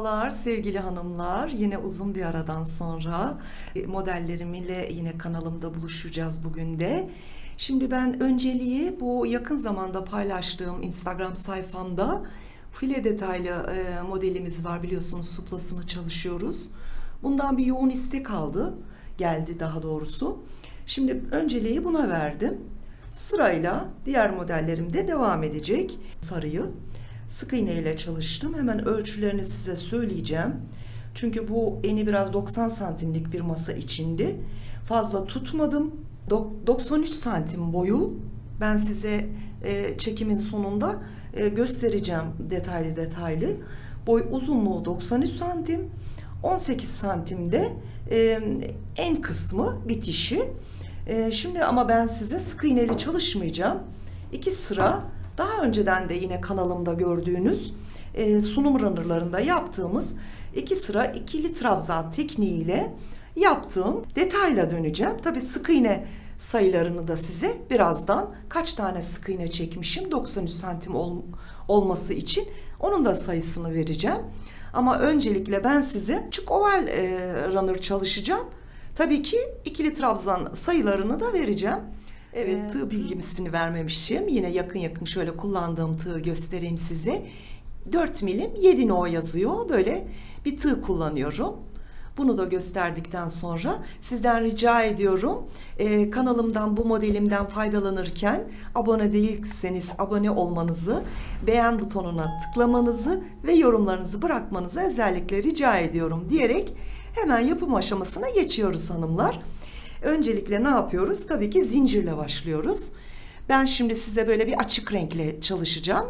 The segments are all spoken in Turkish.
Merhabalar sevgili hanımlar. Yine uzun bir aradan sonra modellerimle yine kanalımda buluşacağız bugün de. Şimdi ben önceliği bu yakın zamanda paylaştığım Instagram sayfamda file detaylı modelimiz var, biliyorsunuz suplasını çalışıyoruz. Bundan bir yoğun istek geldi daha doğrusu. Şimdi önceliği buna verdim. Sırayla diğer modellerim de devam edecek. Sarıyı sık iğne ile çalıştım. Hemen ölçülerini size söyleyeceğim. Çünkü bu eni biraz 90 santimlik bir masa içindi. Fazla tutmadım. 93 santim boyu. Ben size çekimin sonunda göstereceğim detaylı. Boy uzunluğu 93 santim. 18 santimde en kısmı bitişi. Şimdi ama ben size sık iğneli çalışmayacağım. 2 sıra daha önceden de yine kanalımda gördüğünüz sunum runnerlarında yaptığımız 2 sıra ikili trabzan tekniğiyle yaptığım detayla döneceğim. Tabi sık iğne sayılarını da size birazdan kaç tane sık iğne çekmişim 93 santim olması için onun da sayısını vereceğim. Ama öncelikle ben size küçük oval runner çalışacağım. Tabii ki ikili trabzan sayılarını da vereceğim. Evet, tığ bilgisini vermemişim. Yine yakın şöyle kullandığım tığı göstereyim size. 4 milim 7 no yazıyor. Böyle bir tığ kullanıyorum. Bunu da gösterdikten sonra sizden rica ediyorum. Kanalımdan, bu modelimden faydalanırken abone değilseniz abone olmanızı, beğen butonuna tıklamanızı ve yorumlarınızı bırakmanızı özellikle rica ediyorum diyerek hemen yapım aşamasına geçiyoruz hanımlar. Öncelikle ne yapıyoruz? Tabii ki zincirle başlıyoruz. Ben şimdi size böyle bir açık renkle çalışacağım.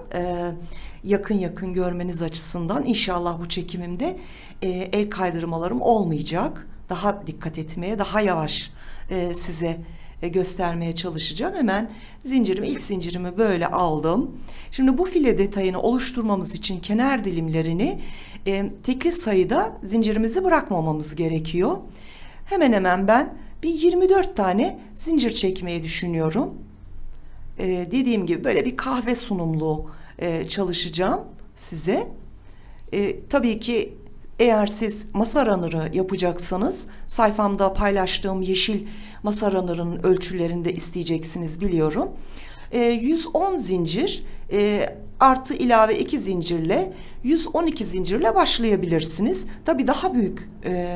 Yakın görmeniz açısından inşallah bu çekimimde el kaydırmalarım olmayacak. Daha dikkat etmeye, daha yavaş size göstermeye çalışacağım. Hemen ilk zincirimi böyle aldım. Şimdi bu file detayını oluşturmamız için kenar dilimlerini tekli sayıda zincirimizi bırakmamamız gerekiyor. Hemen ben bir 24 tane zincir çekmeyi düşünüyorum. Dediğim gibi böyle bir kahve sunumlu çalışacağım size. Tabii ki eğer siz masa runner'ı yapacaksanız sayfamda paylaştığım yeşil masa runner'ın ölçülerini de isteyeceksiniz biliyorum. 110 zincir artı ilave 2 zincirle 112 zincirle başlayabilirsiniz. Tabii daha büyük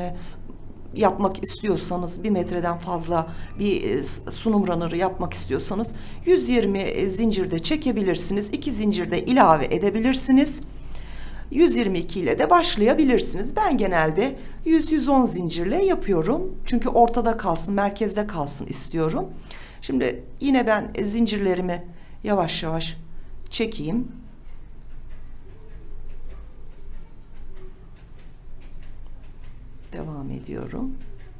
yapmak istiyorsanız, 1 metreden fazla bir sunum runner'ı yapmak istiyorsanız 120 zincirde çekebilirsiniz. 2 zincirde ilave edebilirsiniz. 122 ile de başlayabilirsiniz. Ben genelde 100-110 zincirle yapıyorum. Çünkü ortada kalsın, merkezde kalsın istiyorum. Şimdi yine ben zincirlerimi yavaş çekeyim. Devam ediyorum.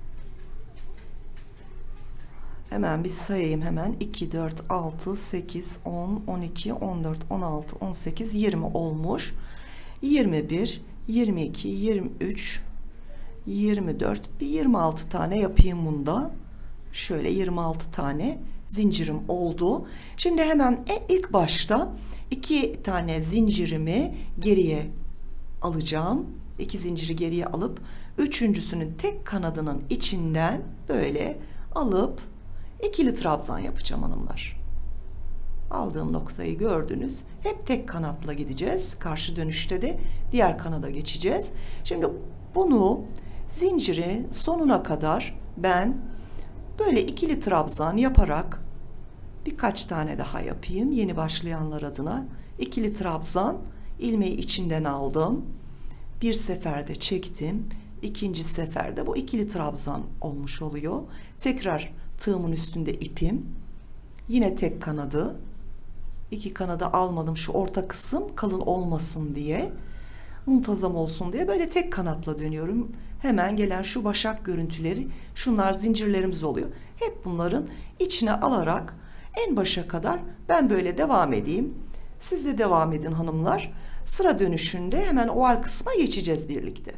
Hemen bir sayayım hemen. 2, 4, 6, 8, 10, 12, 14, 16, 18, 20 olmuş. 21, 22, 23, 24, bir 26 tane yapayım bunda. Şöyle 26 tane zincirim oldu. Şimdi hemen ilk başta 2 tane zincirimi geriye alacağım. 2 zinciri geriye alıp üçüncüsünün tek kanadının içinden böyle alıp ikili trabzan yapacağım hanımlar. Aldığım noktayı gördünüz. Hep tek kanatla gideceğiz. Karşı dönüşte de diğer kanada geçeceğiz. Şimdi bunu zincirin sonuna kadar ben böyle ikili trabzan yaparak birkaç tane daha yapayım. Yeni başlayanlar adına ikili trabzan, ilmeği içinden aldım. Bir seferde çektim. İkinci seferde bu ikili trabzan olmuş oluyor. Tekrar tığımın üstünde ipim. Yine tek kanadı. 2 kanadı almadım. Şu orta kısım kalın olmasın diye. Muntazam olsun diye böyle tek kanatla dönüyorum. Hemen gelen şu başak görüntüleri, şunlar zincirlerimiz oluyor. Hep bunların içine alarak en başa kadar ben böyle devam edeyim. Siz de devam edin hanımlar. Sıra dönüşünde hemen oval kısma geçeceğiz birlikte.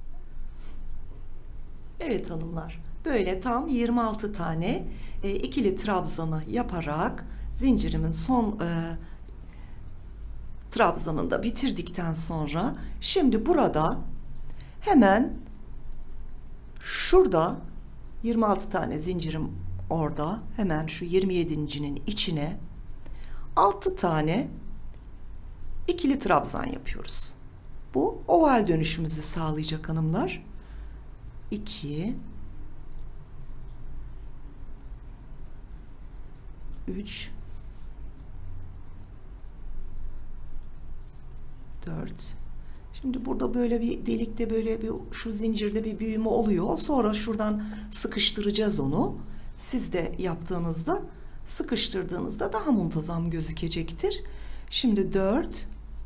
Evet hanımlar, böyle tam 26 tane ikili trabzanı yaparak zincirimin son trabzanını da bitirdikten sonra şimdi burada hemen şurada 26 tane zincirim orada, hemen şu 27.'nin içine 6 tane ikili trabzan yapıyoruz. Bu oval dönüşümüzü sağlayacak hanımlar. 2 3 4. Şimdi burada böyle bir delikte, böyle bir şu zincirde bir büyüme oluyor. Sonra şuradan sıkıştıracağız onu. Siz de yaptığınızda, sıkıştırdığınızda daha muntazam gözükecektir. Şimdi 4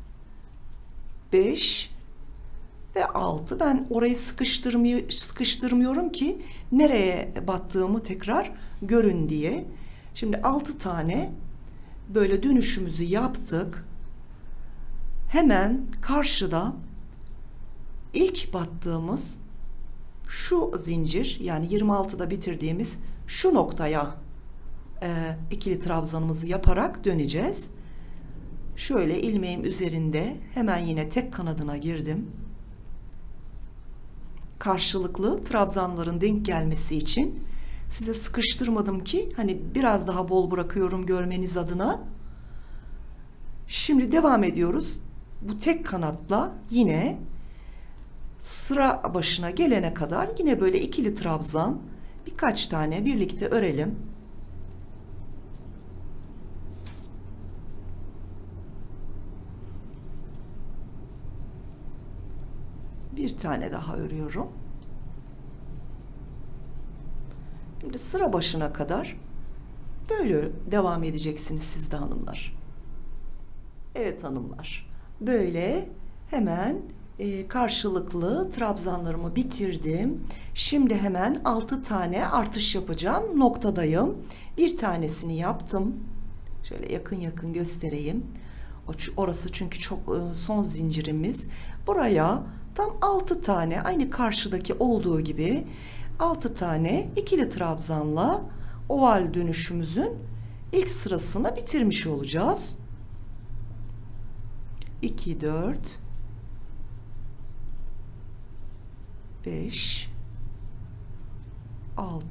5 ve 6. Ben orayı sıkıştırmıyorum ki nereye battığımı tekrar görün diye. Şimdi 6 tane böyle dönüşümüzü yaptık. Hemen karşıda ilk battığımız şu zincir, yani 26'da bitirdiğimiz şu noktaya ikili trabzanımızı yaparak döneceğiz. Şöyle ilmeğim üzerinde hemen yine tek kanadına girdim. Karşılıklı trabzanların denk gelmesi için size sıkıştırmadım ki hani biraz daha bol bırakıyorum görmeniz adına. Şimdi devam ediyoruz. Bu tek kanatla yine sıra başına gelene kadar yine böyle ikili trabzan birkaç tane birlikte örelim. Bir tane daha örüyorum. Şimdi sıra başına kadar böyle devam edeceksiniz siz de hanımlar. Evet hanımlar, böyle hemen karşılıklı trabzanlarımı bitirdim. Şimdi hemen 6 tane artış yapacağım. Noktadayım. Bir tanesini yaptım. Şöyle yakın yakın göstereyim. Orası çünkü çok son zincirimiz. Buraya tam 6 tane, aynı karşıdaki olduğu gibi 6 tane ikili trabzanla oval dönüşümüzün ilk sırasını bitirmiş olacağız. 2 4 5 6.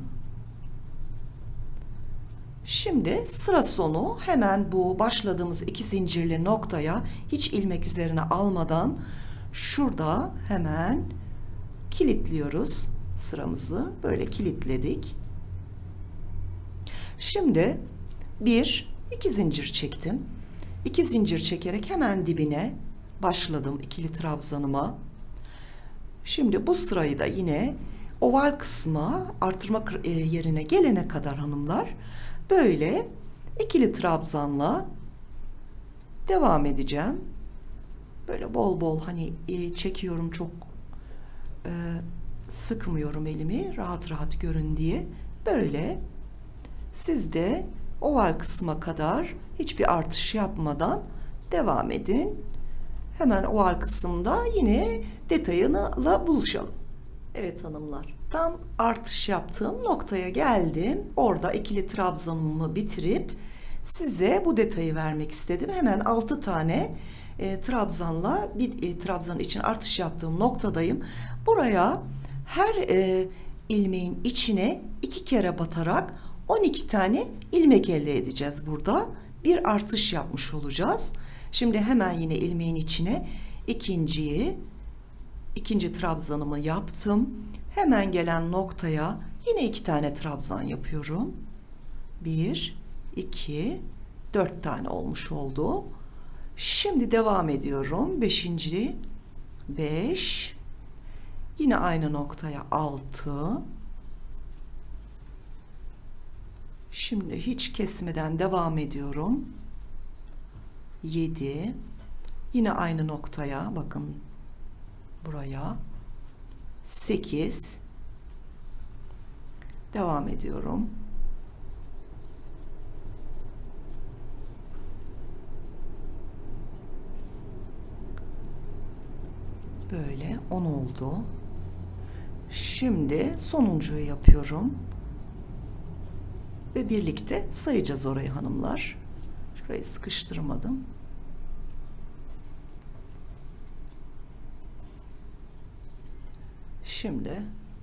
Şimdi sıra sonu hemen bu başladığımız iki zincirli noktaya hiç ilmek üzerine almadan şurada hemen kilitliyoruz sıramızı. Böyle kilitledik. Şimdi 2 zincir çektim. 2 zincir çekerek hemen dibine başladım ikili trabzanıma. Şimdi bu sırayı da yine oval kısma artırma yerine gelene kadar hanımlar böyle ikili trabzanla devam edeceğim. Böyle bol bol hani çekiyorum, çok sıkmıyorum elimi, rahat rahat görün diye. Böyle siz de oval kısma kadar hiçbir artış yapmadan devam edin. Hemen oval kısımda yine detayıyla buluşalım. Evet hanımlar, tam artış yaptığım noktaya geldim. Orada ikili trabzanımı bitirip size bu detayı vermek istedim. Hemen 6 tane trabzanla bir trabzan için artış yaptığım noktadayım. Buraya her ilmeğin içine 2 kere batarak 12 tane ilmek elde edeceğiz burada. Bir artış yapmış olacağız. Şimdi hemen yine ilmeğin içine ikinci trabzanımı yaptım. Hemen gelen noktaya yine 2 tane trabzan yapıyorum. 1 2 4 tane olmuş oldu. Şimdi devam ediyorum. 5 yine aynı noktaya 6. Şimdi hiç kesmeden devam ediyorum. 7 yine aynı noktaya, bakın buraya 8 devam ediyorum. Böyle 10 oldu. Şimdi sonuncuyu yapıyorum ve birlikte sayacağız orayı hanımlar. Şurayı sıkıştırmadım. Şimdi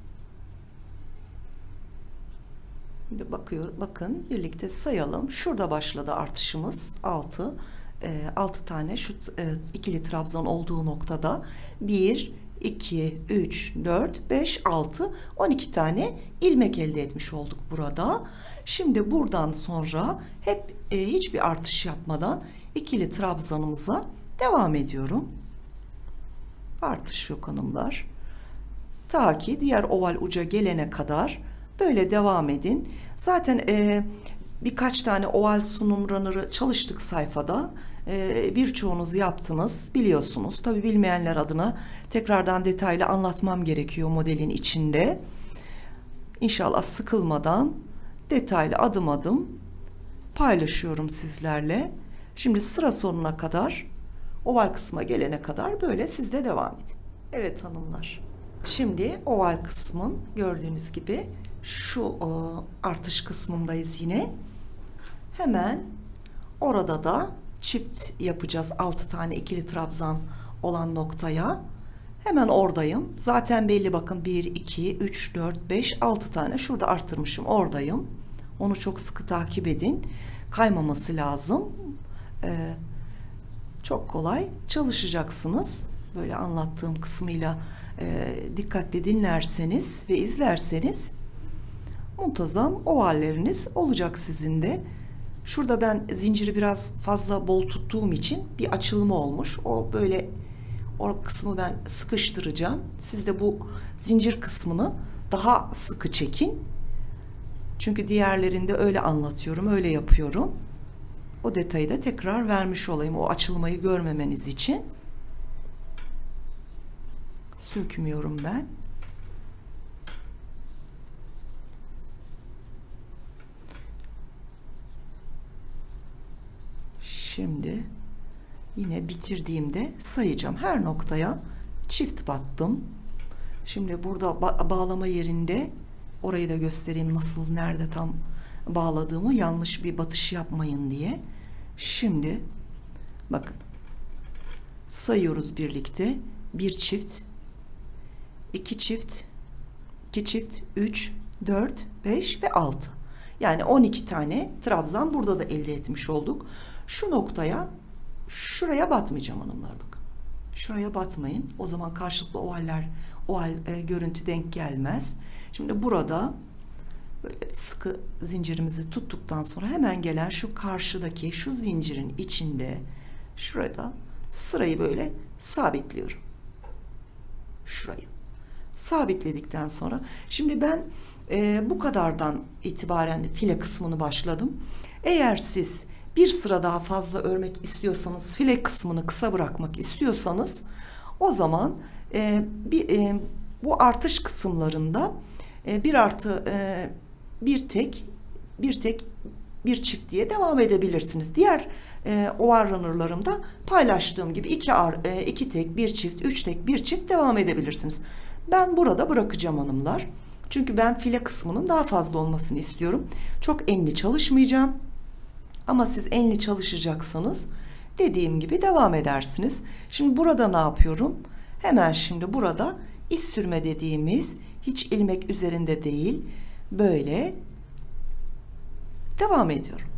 bakın birlikte sayalım. Şurada başladı artışımız. 6 tane şu ikili trabzan olduğu noktada 1, 2, 3, 4, 5, 6, 12 tane ilmek elde etmiş olduk burada. Şimdi buradan sonra hep hiçbir artış yapmadan ikili trabzanımıza devam ediyorum. Artış yok hanımlar. Ta ki diğer oval uca gelene kadar böyle devam edin. Zaten birkaç tane oval sunum runner'ı çalıştık sayfada. Birçoğunuz yaptınız, biliyorsunuz. Tabi bilmeyenler adına tekrardan detaylı anlatmam gerekiyor modelin içinde. İnşallah sıkılmadan detaylı adım adım paylaşıyorum sizlerle. Şimdi sıra sonuna kadar, oval kısma gelene kadar böyle siz de devam edin. Evet hanımlar. Şimdi oval kısmın gördüğünüz gibi şu artış kısmındayız yine. Hemen orada da çift yapacağız 6 tane ikili trabzan olan noktaya. Hemen oradayım. Zaten belli bakın 1, 2, 3, 4, 5, 6 tane şurada arttırmışım, oradayım. Onu çok sıkı takip edin. Kaymaması lazım. Çok kolay çalışacaksınız. Böyle anlattığım kısmıyla dikkatli dinlerseniz ve izlerseniz muntazam ovalleriniz olacak sizin de. Şurada ben zinciri biraz fazla bol tuttuğum için bir açılma olmuş. O kısmı ben sıkıştıracağım. Siz de bu zincir kısmını daha sıkı çekin. Çünkü diğerlerinde öyle anlatıyorum, öyle yapıyorum. O detayı da tekrar vermiş olayım, o açılmayı görmemeniz için. Sökmüyorum ben. Şimdi yine bitirdiğimde sayacağım. Her noktaya çift battım. Şimdi burada bağlama yerinde, orayı da göstereyim nasıl, nerede tam bağladığımı, yanlış bir batış yapmayın diye. Şimdi bakın sayıyoruz birlikte. 1 çift, 2 çift, 2 çift, 3, 4, 5 ve 6. Yani 12 tane trabzan burada da elde etmiş olduk. Şu noktaya, şuraya batmayacağım hanımlar, bakın. Şuraya batmayın. O zaman karşılıklı oval görüntü denk gelmez. Şimdi burada böyle sıkı zincirimizi tuttuktan sonra hemen gelen şu karşıdaki şu zincirin içinde şurada sırayı böyle sabitliyorum. Şurayı sabitledikten sonra şimdi ben bu kadardan itibaren file kısmını başladım. Eğer siz bir sıra daha fazla örmek istiyorsanız, file kısmını kısa bırakmak istiyorsanız, o zaman bu artış kısımlarında bir çift diye devam edebilirsiniz. Diğer oval runner'larımda paylaştığım gibi 2 tek, 1 çift, 3 tek, 1 çift devam edebilirsiniz. Ben burada bırakacağım hanımlar. Çünkü ben file kısmının daha fazla olmasını istiyorum. Çok enli çalışmayacağım. Ama siz enli çalışacaksanız dediğim gibi devam edersiniz. Şimdi burada ne yapıyorum? Hemen şimdi burada iç sürme dediğimiz, hiç ilmek üzerinde değil, böyle devam ediyorum.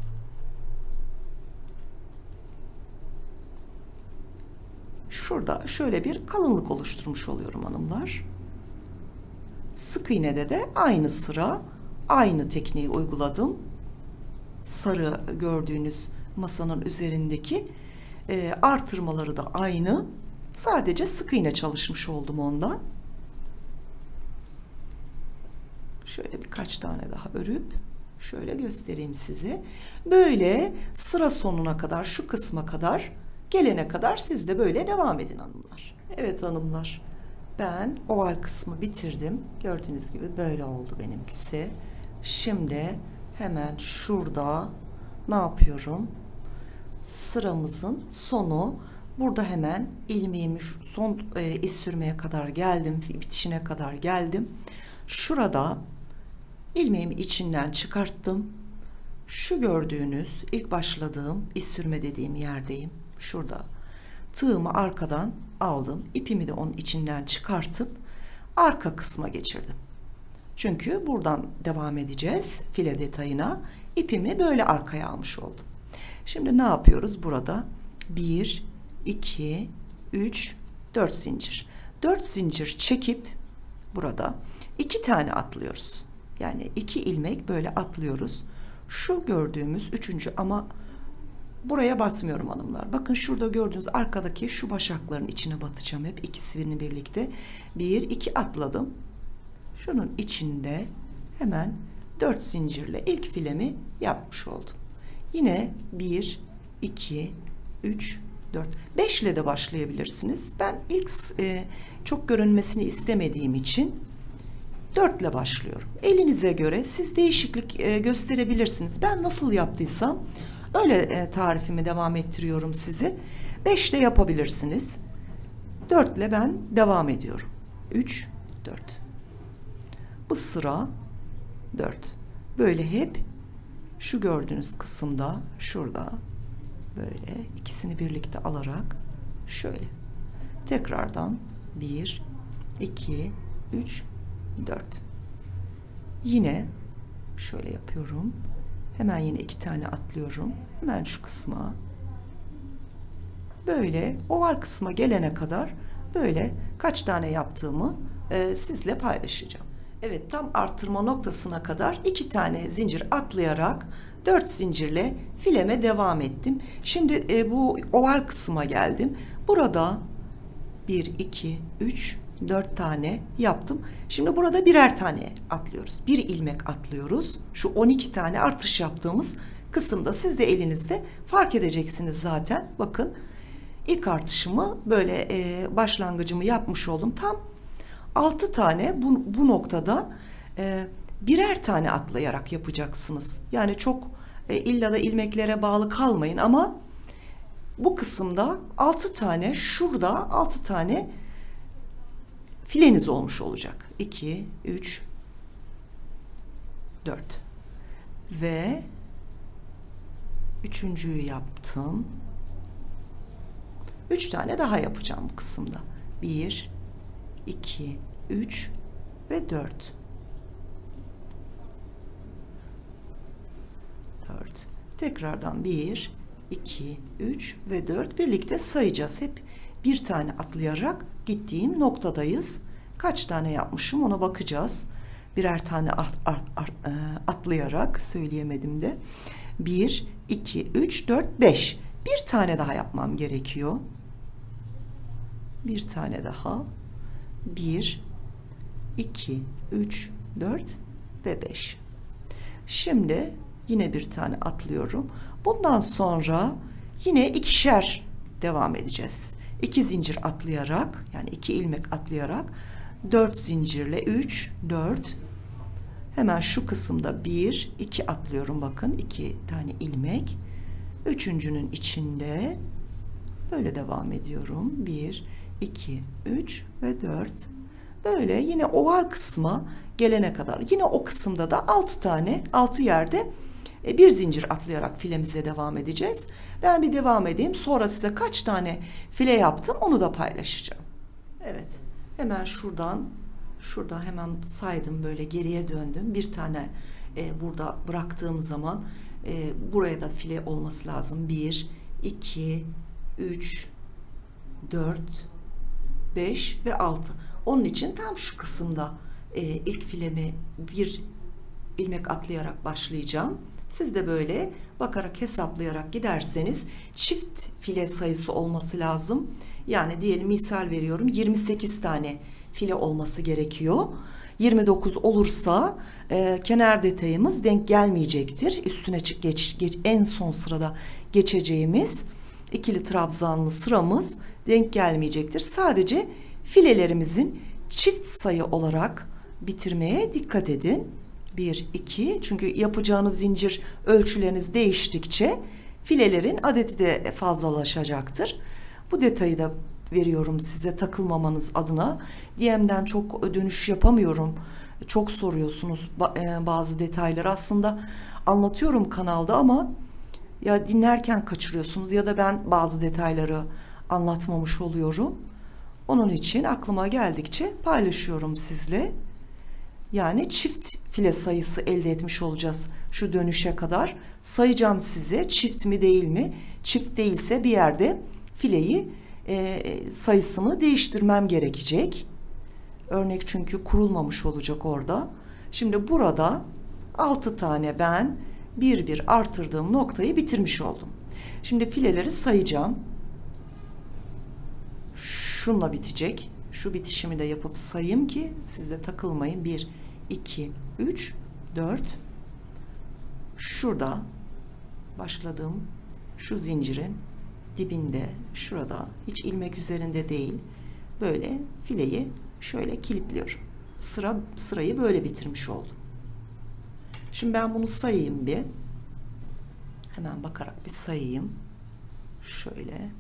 Şurada şöyle bir kalınlık oluşturmuş oluyorum hanımlar. Sık iğnede de aynı sıra, aynı tekniği uyguladım. Sarı gördüğünüz masanın üzerindeki artırmaları da aynı. Sadece sık iğne çalışmış oldum onda. Şöyle birkaç tane daha örüp şöyle göstereyim size. Böyle sıra sonuna kadar, şu kısma kadar gelene kadar siz de böyle devam edin hanımlar. Evet hanımlar, ben oval kısmı bitirdim. Gördüğünüz gibi böyle oldu benimkisi. Şimdi hemen şurada ne yapıyorum? Sıramızın sonu, burada hemen ilmeğimi son iz sürmeye kadar geldim, bitişine kadar geldim. Şurada ilmeğimi içinden çıkarttım. Şu gördüğünüz ilk başladığım iz sürme dediğim yerdeyim. Şurada tığımı arkadan aldım. İpimi de onun içinden çıkartıp arka kısma geçirdim. Çünkü buradan devam edeceğiz file detayına. İpimi böyle arkaya almış oldum. Şimdi ne yapıyoruz burada? 1, 2, 3, 4 zincir. 4 zincir çekip burada 2 tane atlıyoruz. Yani 2 ilmek böyle atlıyoruz. Şu gördüğümüz 3. ama buraya batmıyorum hanımlar. Bakın şurada gördüğünüz arkadaki şu başakların içine batacağım hep ikisini birlikte. 1, 2 atladım. Şunun içinde hemen 4 zincirle ilk filemi yapmış oldum. Yine 1, 2, 3, 4, 5 ile de başlayabilirsiniz. Ben ilk çok görünmesini istemediğim için 4 ile başlıyorum. Elinize göre siz değişiklik gösterebilirsiniz. Ben nasıl yaptıysam öyle tarifimi devam ettiriyorum sizi. 5 ile yapabilirsiniz. 4 ile ben devam ediyorum. 3, 4. Bu sıra 4. Böyle hep şu gördüğünüz kısımda şurada böyle ikisini birlikte alarak şöyle tekrardan 1, 2, 3, 4. Yine şöyle yapıyorum. Hemen yine 2 tane atlıyorum. Hemen şu kısma. Böyle oval kısma gelene kadar böyle kaç tane yaptığımı sizle paylaşacağım. Evet, tam artırma noktasına kadar 2 tane zincir atlayarak 4 zincirle fileme devam ettim. Şimdi bu oval kısma geldim. Burada 1, 2, 3, 4 tane yaptım. Şimdi burada birer tane atlıyoruz. Bir ilmek atlıyoruz. Şu 12 tane artış yaptığımız kısımda siz de elinizde fark edeceksiniz zaten. Bakın ilk artışımı böyle başlangıcımı yapmış oldum. Tam 6 tane bu noktada birer tane atlayarak yapacaksınız. Yani çok illa da ilmeklere bağlı kalmayın ama bu kısımda 6 tane, şurada 6 tane fileniz olmuş olacak. 2, 3, 4 ve üçüncüyü yaptım. 3 tane daha yapacağım bu kısımda. 1, 2, 3 ve 4. 4. Tekrardan 1, 2, 3 ve 4 birlikte sayacağız. Hep bir tane atlayarak gittiğim noktadayız. Kaç tane yapmışım ona bakacağız. Birer tane atlayarak söyleyemedim de. 1, 2, 3, 4, 5. Bir tane daha yapmam gerekiyor. Bir tane daha. 1, 2, 3, 4 ve 5. Şimdi yine bir tane atlıyorum. Bundan sonra yine ikişer devam edeceğiz. 2 zincir atlayarak, yani 2 ilmek atlayarak 4 zincirle 3, 4. Hemen şu kısımda 1, 2 atlıyorum. Bakın 2 tane ilmek. Üçüncünün içinde böyle devam ediyorum. 1, 2, 3 ve 4. Böyle yine oval kısma gelene kadar yine o kısımda da 6 tane 6 yerde bir zincir atlayarak filemize devam edeceğiz. Ben bir devam edeyim. Sonra size kaç tane file yaptım onu da paylaşacağım. Evet. Hemen şurada hemen saydım, böyle geriye döndüm. Bir tane burada bıraktığım zaman buraya da file olması lazım. 1, 2, 3, 4, 5 ve 6. Onun için tam şu kısımda ilk filemi bir ilmek atlayarak başlayacağım. Siz de böyle bakarak hesaplayarak giderseniz çift file sayısı olması lazım. Yani diyelim, misal veriyorum, 28 tane file olması gerekiyor. 29 olursa kenar detayımız denk gelmeyecektir. Üstüne en son sırada geçeceğimiz ikili trabzanlı sıramız denk gelmeyecektir. Sadece filelerimizin çift sayı olarak bitirmeye dikkat edin. 1, 2, çünkü yapacağınız zincir ölçüleriniz değiştikçe filelerin adeti de fazlalaşacaktır. Bu detayı da veriyorum size takılmamanız adına. DM'den çok dönüş yapamıyorum. Çok soruyorsunuz bazı detayları. Aslında anlatıyorum kanalda ama ya dinlerken kaçırıyorsunuz ya da ben bazı detayları anlatmamış oluyorum. Onun için aklıma geldikçe paylaşıyorum sizle. Yani çift file sayısı elde etmiş olacağız şu dönüşe kadar. Sayacağım size, çift mi değil mi? Çift değilse bir yerde fileyi sayısını değiştirmem gerekecek. Örnek çünkü kurulmamış olacak orada. Şimdi burada 6 tane ben bir artırdığım noktayı bitirmiş oldum. Şimdi fileleri sayacağım. Şunla bitecek. Şu bitişimi de yapıp sayayım ki siz de takılmayın. 1, 2, 3, 4. Şurada başladığım şu zincirin dibinde, şurada hiç ilmek üzerinde değil, böyle fileyi şöyle kilitliyorum. Sırayı böyle bitirmiş oldum. Şimdi ben bunu sayayım bir. Hemen bakarak bir sayayım. Şöyle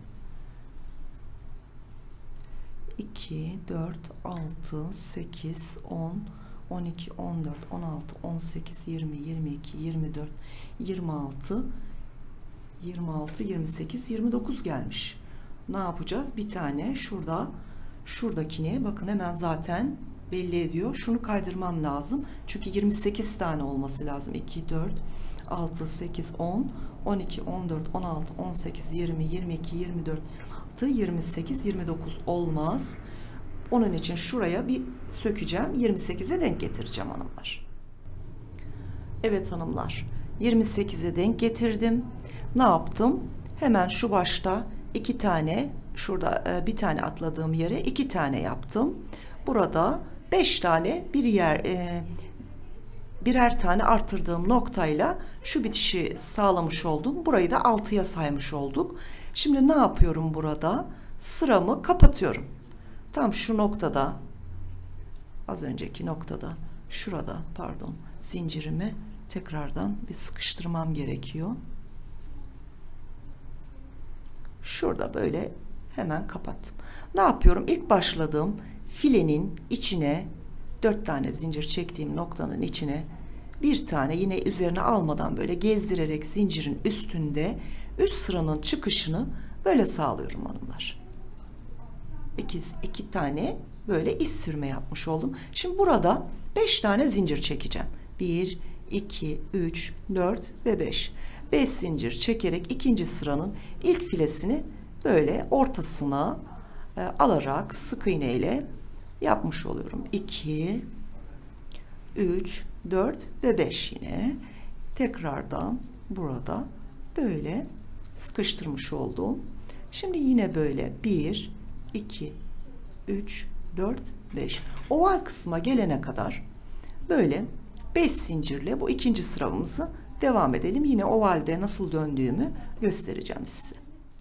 2, 4, 6, 8, 10, 12, 14, 16, 18, 20, 22, 24, 26, 26, 28, 29 gelmiş. Ne yapacağız? Bir tane şuradakini bakın hemen zaten belli ediyor. Şunu kaydırmam lazım. Çünkü 28 tane olması lazım. 2, 4, 6, 8, 10, 12, 14, 16, 18, 20, 22, 24, 28, 29 olmaz. Onun için şuraya bir sökeceğim. 28'e denk getireceğim hanımlar. Evet hanımlar. 28'e denk getirdim. Ne yaptım? Hemen şu başta 2 tane, şurada bir tane atladığım yere 2 tane yaptım. Burada 5 tane birer tane artırdığım noktayla şu bitişi sağlamış oldum. Burayı da 6'ya saymış olduk. Şimdi ne yapıyorum burada? Sıramı kapatıyorum. Tam şu noktada, az önceki noktada, şurada pardon, zincirimi tekrardan bir sıkıştırmam gerekiyor. Şurada böyle hemen kapattım. Ne yapıyorum? İlk başladığım filenin içine 4 tane zincir çektiğim noktanın içine bir tane yine üzerine almadan böyle gezdirerek zincirin üstünde üst sıranın çıkışını böyle sağlıyorum hanımlar. İki tane böyle iz sürme yapmış oldum. Şimdi burada 5 tane zincir çekeceğim. 1, 2, 3, 4 ve 5. 5 zincir çekerek ikinci sıranın ilk filesini böyle ortasına alarak sık iğne ile yapmış oluyorum. 2, 3, 4 ve 5 yine. Tekrardan burada böyle sıkıştırmış oldum. Şimdi yine böyle 1, 2, 3, 4, 5. Oval kısma gelene kadar böyle 5 zincirle bu ikinci sıramızı devam edelim. Yine ovalde nasıl döndüğümü göstereceğim size.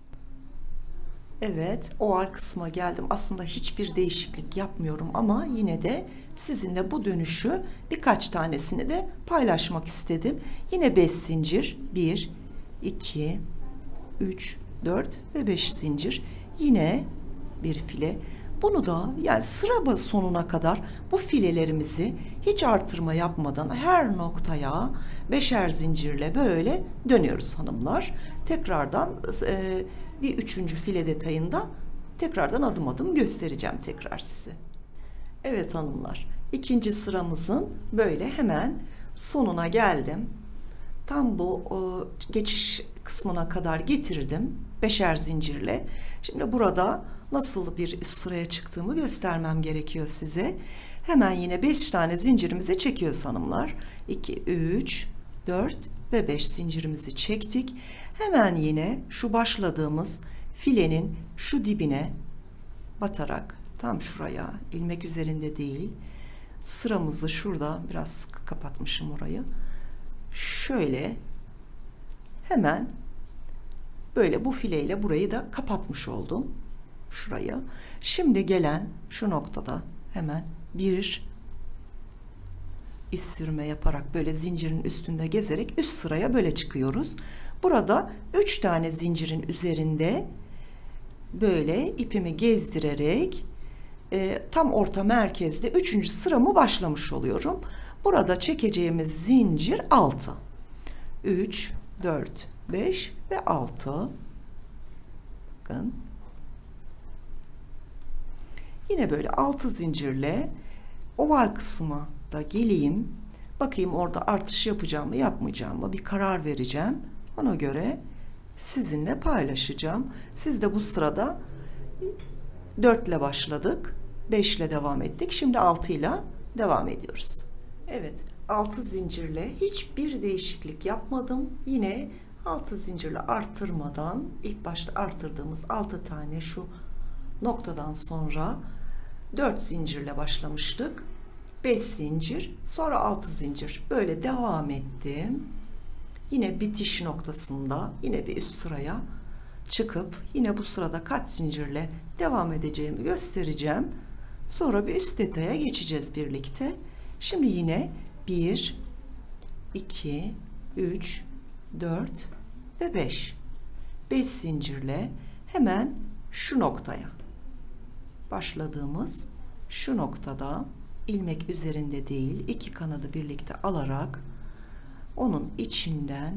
Evet, oval kısma geldim. Aslında hiçbir değişiklik yapmıyorum ama yine de sizinle bu dönüşü birkaç tanesini de paylaşmak istedim. Yine 5 zincir. 1, 2, 3, 4 ve 5 zincir. Yine bir file. Bunu da yani sıra sonuna kadar bu filelerimizi hiç artırma yapmadan her noktaya 5'er zincirle böyle dönüyoruz hanımlar. Tekrardan bir üçüncü file detayında tekrardan adım adım göstereceğim tekrar size. Evet hanımlar, ikinci sıramızın böyle hemen sonuna geldim. Tam bu geçiş kısmına kadar getirdim 5'er zincirle. Şimdi burada nasıl bir üst sıraya çıktığımı göstermem gerekiyor size. Hemen yine 5 tane zincirimizi çekiyoruz hanımlar. 2, 3, 4 ve 5 zincirimizi çektik. Hemen yine şu başladığımız filenin şu dibine batarak tam şuraya, ilmek üzerinde değil, sıramızı şurada biraz sıkı kapatmışım orayı. Şöyle hemen böyle bu fileyle burayı da kapatmış oldum. Şuraya. Şimdi gelen şu noktada hemen bir iz sürme yaparak böyle zincirin üstünde gezerek üst sıraya böyle çıkıyoruz. Burada 3 tane zincirin üzerinde böyle ipimi gezdirerek tam orta merkezde 3. sıramı başlamış oluyorum. Burada çekeceğimiz zincir 6. 3, 4, 5 ve 6. Bakın. Yine böyle 6 zincirle oval kısma da geleyim. Bakayım orada artış yapacağım mı yapmayacağım mı bir karar vereceğim. Ona göre sizinle paylaşacağım. Siz de bu sırada 4 ile başladık. 5 ile devam ettik. Şimdi 6 ile devam ediyoruz. Evet, 6 zincirle hiçbir değişiklik yapmadım. Yine 6 zincirle arttırmadan ilk başta arttırdığımız 6 tane şu noktadan sonra 4 zincirle başlamıştık. 5 zincir, sonra 6 zincir. Böyle devam ettim. Yine bitiş noktasında yine bir üst sıraya çıkıp yine bu sırada kaç zincirle devam edeceğimi göstereceğim. Sonra bir üst detaya geçeceğiz birlikte. Şimdi yine 1, 2, 3, 4 ve 5. 5 zincirle hemen şu noktaya başladığımız şu noktada ilmek üzerinde değil, iki kanadı birlikte alarak onun içinden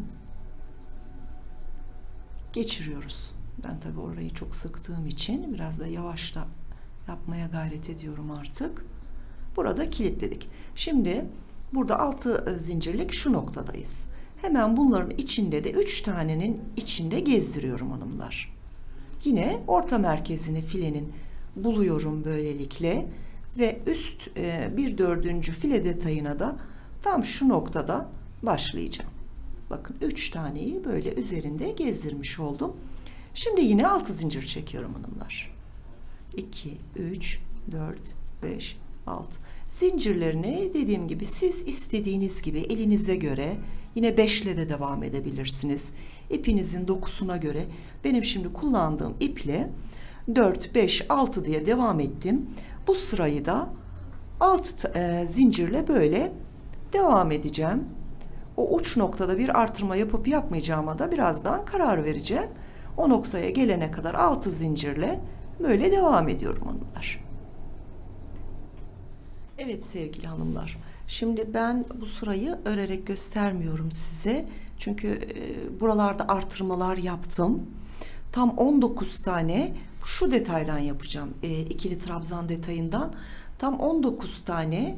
geçiriyoruz. Ben tabii orayı çok sıktığım için biraz da yavaş da yapmaya gayret ediyorum artık. Burada kilitledik. Şimdi burada 6 zincirlik şu noktadayız. Hemen bunların içinde de 3 tanenin içinde gezdiriyorum hanımlar. Yine orta merkezini filenin buluyorum böylelikle ve üst 1/4. File detayına da tam şu noktada başlayacağım. Bakın 3 taneyi böyle üzerinde gezdirmiş oldum. Şimdi yine 6 zincir çekiyorum hanımlar. 2, 3, 4, 5, 6. Zincirlerini dediğim gibi siz istediğiniz gibi elinize göre yine 5 ile de devam edebilirsiniz. İpinizin dokusuna göre benim şimdi kullandığım iple 4, 5, 6 diye devam ettim. Bu sırayı da 6 zincirle böyle devam edeceğim. O uç noktada bir artırma yapıp yapmayacağıma da birazdan karar vereceğim. O noktaya gelene kadar 6 zincirle böyle devam ediyorum hanımlar. Evet sevgili hanımlar. Şimdi ben bu sırayı örerek göstermiyorum size. Çünkü buralarda artırmalar yaptım. Tam 19 tane şu detaydan yapacağım. İkili trabzan detayından tam 19 tane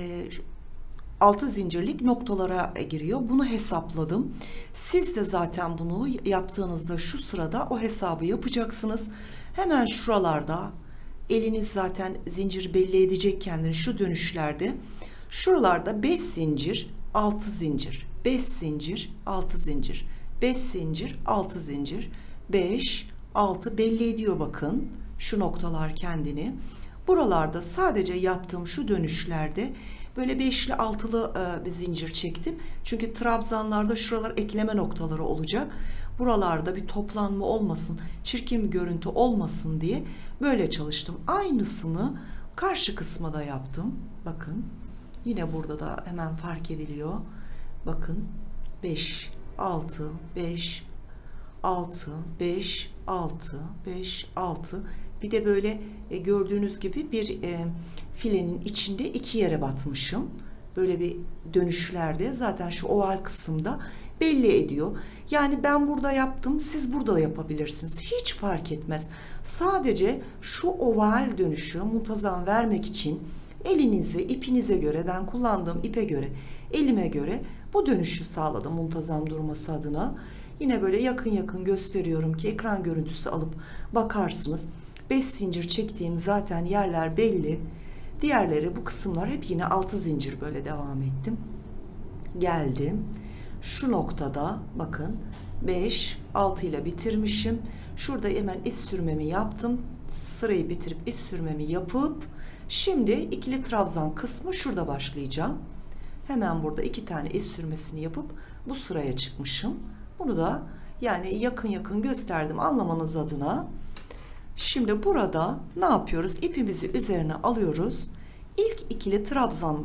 6 zincirlik noktalara giriyor. Bunu hesapladım. Siz de zaten bunu yaptığınızda şu sırada o hesabı yapacaksınız. Hemen şuralarda eliniz zaten zincir belli edecek kendini şu dönüşlerde. Şuralarda 5 zincir, 6 zincir, 5 zincir, 6 zincir, 5 zincir, 6 zincir, 5, 6 belli ediyor bakın. Şu noktalar kendini. Buralarda sadece yaptığım şu dönüşlerde böyle 5'li 6'lı bir zincir çektim. Çünkü trabzanlarda şuralar ekleme noktaları olacak. Buralarda bir toplanma olmasın, çirkin bir görüntü olmasın diye böyle çalıştım. Aynısını karşı kısma da yaptım. Bakın yine burada da hemen fark ediliyor. Bakın 5, 6, 5, 6, 5, 6, 5, 6. Bir de böyle gördüğünüz gibi bir filenin içinde 2 yere batmışım. Böyle bir dönüşlerde zaten şu oval kısımda belli ediyor. Yani ben burada yaptım, siz burada da yapabilirsiniz. Hiç fark etmez. Sadece şu oval dönüşü muntazam vermek için elinize, ipinize göre, ben kullandığım ipe göre, elime göre bu dönüşü sağladım muntazam durması adına. Yine böyle yakın yakın gösteriyorum ki ekran görüntüsü alıp bakarsınız. 5 zincir çektiğim zaten yerler belli. Diğerleri bu kısımlar hep yine 6 zincir böyle devam ettim. Geldim. Şu noktada bakın 5, 6 ile bitirmişim. Şurada hemen iç sürmemi yaptım. Sırayı bitirip iç sürmemi yapıp şimdi ikili trabzan kısmı şurada başlayacağım. Hemen burada 2 tane iç sürmesini yapıp bu sıraya çıkmışım. Bunu da yani yakın yakın gösterdim anlamanız adına. Şimdi burada ne yapıyoruz? İpimizi üzerine alıyoruz. İlk ikili trabzan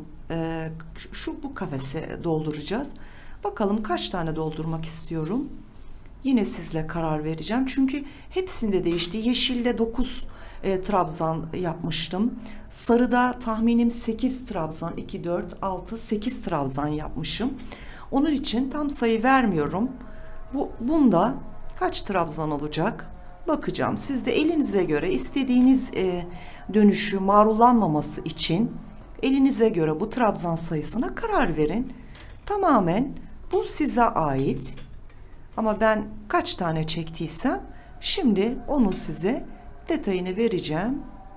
bu kafese dolduracağız. Bakalım kaç tane doldurmak istiyorum. Yine sizle karar vereceğim. Çünkü hepsinde değişti. Yeşilde 9 trabzan yapmıştım. Sarıda tahminim 8 trabzan, 2, 4, 6, 8 trabzan yapmışım. Onun için tam sayı vermiyorum. Bunda kaç trabzan olacak? bakacağım. Siz de elinize göre istediğiniz dönüşü marullanmaması için elinize göre bu trabzan sayısına karar verin. Tamamen bu size ait. Ama ben kaç tane çektiysem şimdi onu size detayını vereceğim.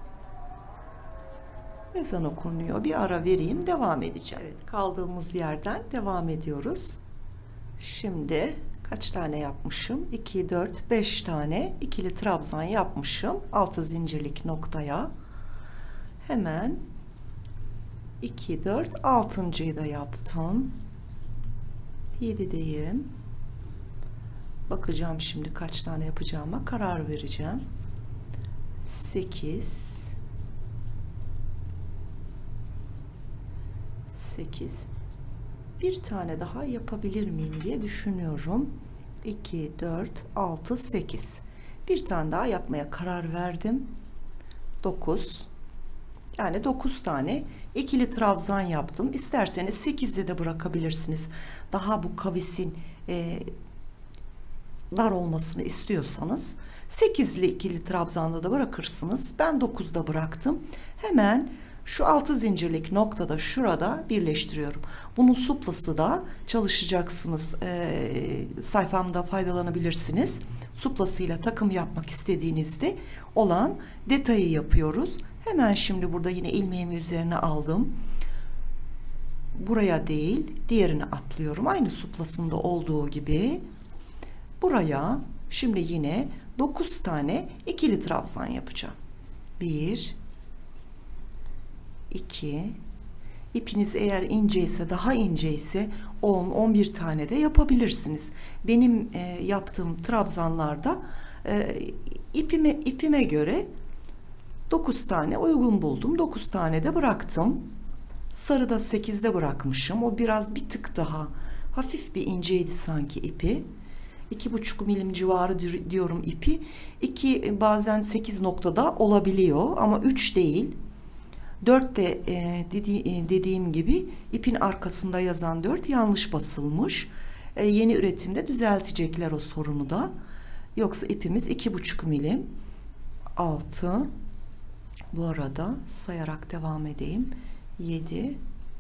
Ezan okunuyor. Bir ara vereyim, devam edeceğim. Evet, kaldığımız yerden devam ediyoruz. Şimdi kaç tane yapmışım? 2, 4, 5 tane ikili trabzan yapmışım. 6 zincirlik noktaya. Hemen 2, 4, 6.'yı da yaptım. 7'deyim. Bakacağım şimdi kaç tane yapacağıma karar vereceğim. 8, 8. Bir tane daha yapabilir miyim diye düşünüyorum. 2, 4, 6, 8. Bir tane daha yapmaya karar verdim. 9. Yani 9 tane ikili trabzan yaptım. İsterseniz 8'de de bırakabilirsiniz. Daha bu kavisin dar olmasını istiyorsanız 8'li ikili trabzanda da bırakırsınız. Ben 9'da bıraktım. Hemen şu 6 zincirlik noktada şurada birleştiriyorum. Bunun suplası da çalışacaksınız. Sayfamda faydalanabilirsiniz. Suplasıyla takım yapmak istediğinizde olan detayı yapıyoruz. Hemen şimdi burada yine ilmeğimi üzerine aldım. Buraya değil, diğerini atlıyorum. Aynı suplasında olduğu gibi buraya şimdi yine 9 tane ikili trabzan yapacağım. 1, 2, ipiniz eğer ince ise, daha ince ise 10-11 tane de yapabilirsiniz. Benim yaptığım trabzanlarda ipime göre 9 tane uygun buldum. 9 tane de bıraktım. Sarıda 8'de bırakmışım. O biraz bir tık daha hafif bir inceydi sanki ipi. 2,5 milim civarı diyorum ipi. 2 bazen 8 noktada olabiliyor ama 3 değil. 4 de dediğim gibi ipin arkasında yazan 4 yanlış basılmış. Yeni üretimde düzeltecekler o sorunu da. Yoksa ipimiz 2,5 milim. 6. Bu arada sayarak devam edeyim. 7,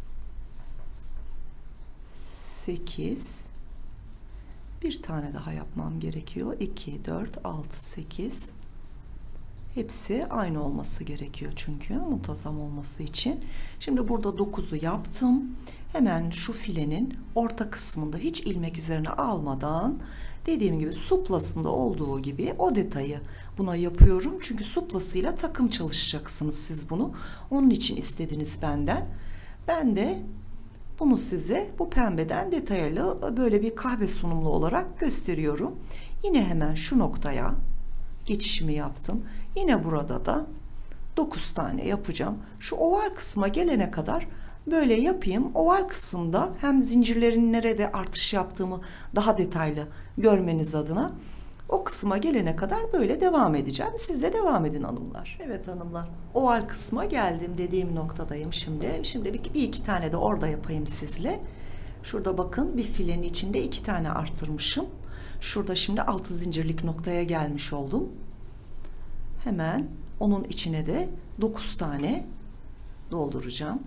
8, bir tane daha yapmam gerekiyor. 2, 4, 6, 8. Hepsi aynı olması gerekiyor çünkü muntazam olması için. Şimdi burada 9'u yaptım. Hemen şu filenin orta kısmında hiç ilmek üzerine almadan dediğim gibi suplasında olduğu gibi o detayı buna yapıyorum. Çünkü suplasıyla takım çalışacaksınız siz bunu. Onun için istediniz benden. Ben de bunu size bu pembeden detaylı böyle bir kahve sunumlu olarak gösteriyorum. Yine hemen şu noktaya geçişimi yaptım. Yine burada da 9 tane yapacağım. Şu oval kısma gelene kadar böyle yapayım. Oval kısımda hem zincirlerin nerede artış yaptığımı daha detaylı görmeniz adına o kısma gelene kadar böyle devam edeceğim. Siz de devam edin hanımlar. Evet hanımlar, oval kısma geldim, dediğim noktadayım şimdi. Şimdi bir iki tane de orada yapayım sizle. Şurada bakın bir filenin içinde 2 tane artırmışım. Şurada şimdi 6 zincirlik noktaya gelmiş oldum. Hemen onun içine de 9 tane dolduracağım.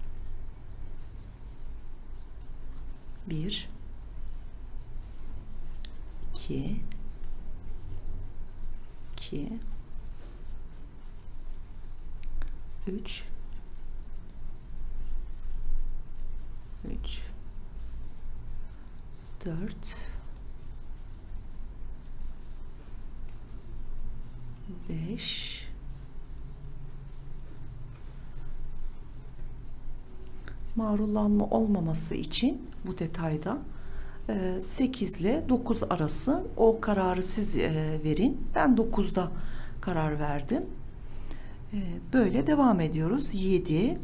1, 2, 3, 4, 5, 'marullanma olmaması için bu detayda 8 ile 9 arası, o kararı siz verin. Ben 9'da karar verdim. Böyle devam ediyoruz. 7,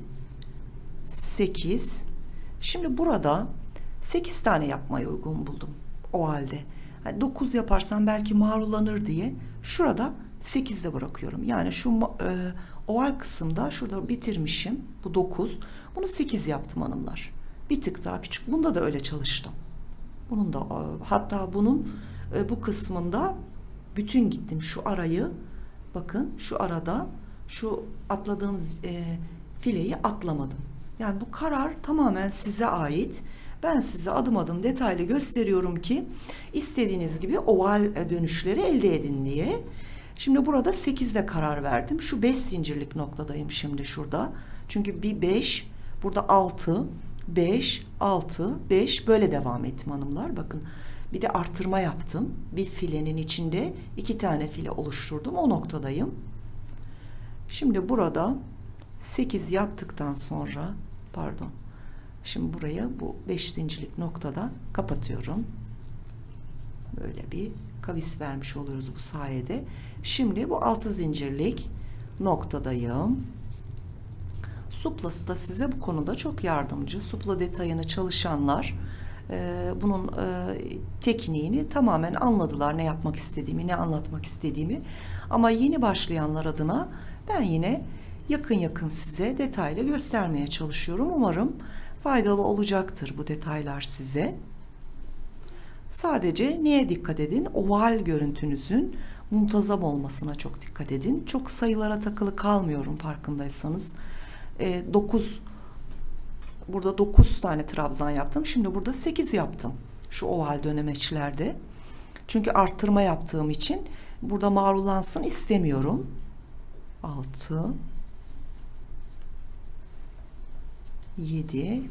8. Şimdi burada 8 tane yapmayı uygun buldum o halde. Yani 9 yaparsam belki marullanır diye şurada 8'de bırakıyorum. Yani şu oval kısımda şurada bitirmişim. Bu 9. Bunu 8 yaptım hanımlar. Bir tık daha küçük. Bunda da öyle çalıştım. Bunun da hatta bunun bu kısmında bütün gittim şu arayı, bakın şu arada şu atladığım fileyi atlamadım. Yani bu karar tamamen size ait. Ben size adım adım detaylı gösteriyorum ki istediğiniz gibi oval dönüşleri elde edin diye. Şimdi burada 8'de karar verdim. Şu 5 zincirlik noktadayım şimdi şurada. Çünkü bir 5, burada 6, 5, 6, 5 böyle devam ettim hanımlar. Bakın bir de artırma yaptım. Bir filenin içinde 2 tane file oluşturdum. O noktadayım. Şimdi burada 8 yaptıktan sonra, pardon. Şimdi buraya bu 5 zincirlik noktada kapatıyorum. Böyle bir kavis vermiş oluyoruz bu sayede. Şimdi bu 6 zincirlik noktadayım. Suplası da size bu konuda çok yardımcı. Supla detayını çalışanlar bunun tekniğini tamamen anladılar, ne yapmak istediğimi, ne anlatmak istediğimi. Ama yeni başlayanlar adına ben yine yakın size detaylı göstermeye çalışıyorum. Umarım faydalı olacaktır bu detaylar size. Sadece neye dikkat edin? Oval görüntünüzün muntazam olmasına çok dikkat edin. Çok sayılara takılı kalmıyorum farkındaysanız. 9, burada 9 tane trabzan yaptım. Şimdi burada 8 yaptım. Şu oval dönemeçlerde. Çünkü arttırma yaptığım için burada mağrullansın istemiyorum. 6, 7